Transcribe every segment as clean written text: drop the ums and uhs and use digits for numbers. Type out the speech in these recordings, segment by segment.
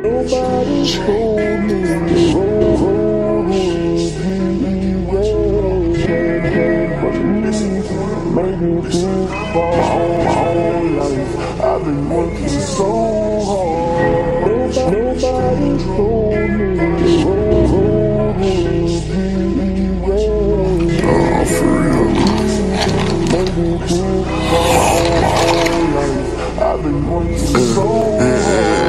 Nobody told me the road would be easy. Maybe this for my own life. I've been working so hard. Nobody told me the road would be easy. For real. Maybe this for my own life. I've been working so hard.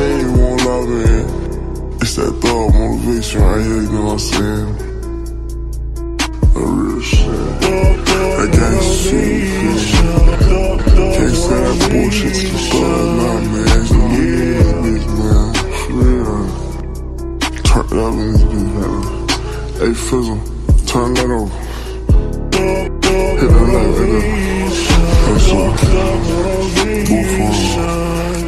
It's that thought motivation right here, you know what I'm saying? The real shit. That gangsta shit, can't say that bullshit to the thug, nah, man. It's the bitch, man. For real. Turn it up in this bitch, man. Hey, Fizzle, turn that over. Hit that light right there. That's all. Move forward.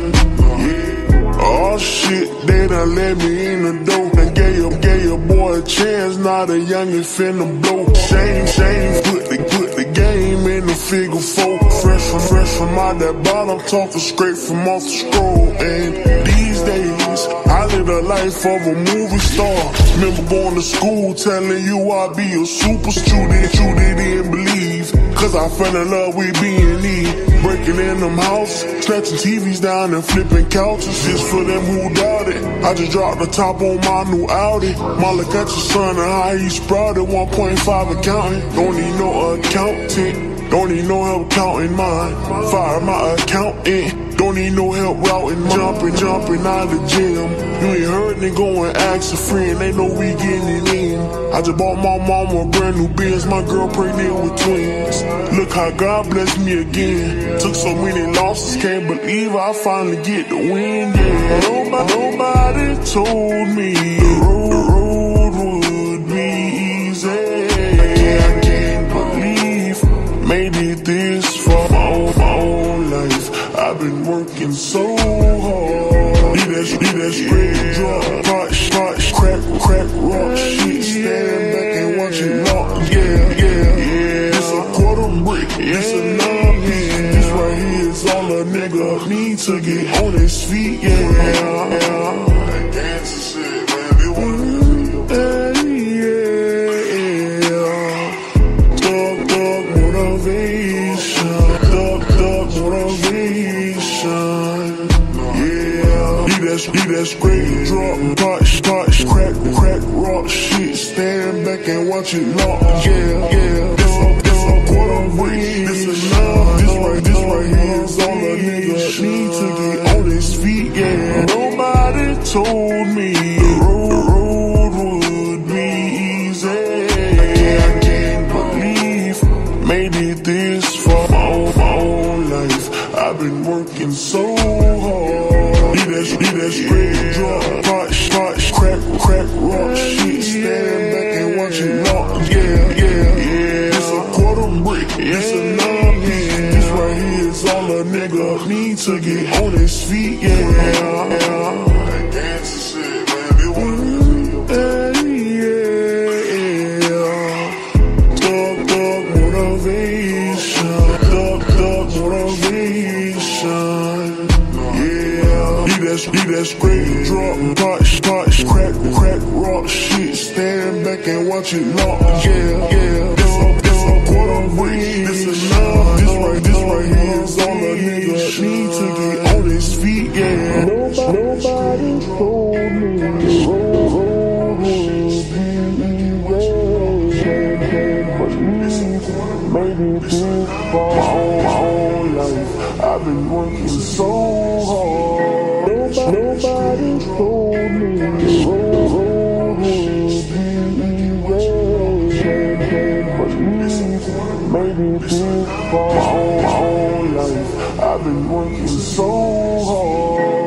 Oh shit, they done let me in the door. And gave your boy a chance, now the youngin' finna blow. Shame, put the game in the figure four. Fresh from out that bottom, talking straight from off the scroll. And these days, I live the life of a movie star. Remember going to school telling you I'd be a super student. You didn't believe, cause I fell in love with B&E. Breaking in them houses, snatching TVs down and flipping couches. Just for them who doubt it, I just dropped the top on my new Audi. My look at your son and how he sprouted, 1.5 accountant. Don't need no accountant, don't need no help counting mine. Fire my accountant, don't need no help routing mine. Jumping out the gym. You ain't heard me go and ask a friend, they know we getting it in. I just bought my mama a brand new Benz, my girl pregnant with twins. Look how God blessed me again. Took so many losses, can't believe I finally get the win, yeah. Nobody told me the road would be easy. I can't believe made it this far. My own life, I've been working so hard. Need that straight drop, pot, crack, rock shit. Stand back and watch it lock, yeah. It's a quarter brick, it's a 9 pin. This right here is all a nigga need to get on his feet, yeah. That gangsta shit, man, they want to Thug motivation, Need that straight drop, pot, crack, rock shit. Stand back and watch it lock, yeah. This a quarter brick, this a 9. This right here is all a nigga need to get on his feet, yeah. Nobody told me the road would be easy. I can't believe made it this far. My own life, I've been working so hard. Need that straight drop, pot, crack, rock shit. Stand back and watch it lock, yeah. It's a quarter brick, it's a 9 pin. This right here is all a nigga need to get on his feet, yeah. That gangsta shit, man, they want to Thug motivation, Need that straight drop, pot, crack, rock shit. Stand back and watch it lock, yeah. It's a quarter brick, this a 9. This right here is all a nigga need to get on his feet, yeah. Nobody told me the road would be easy. Maybe this for my own life. I've been working so hard. Nobody told me the road would be easy. Maybe this for my own life. I've been working so hard.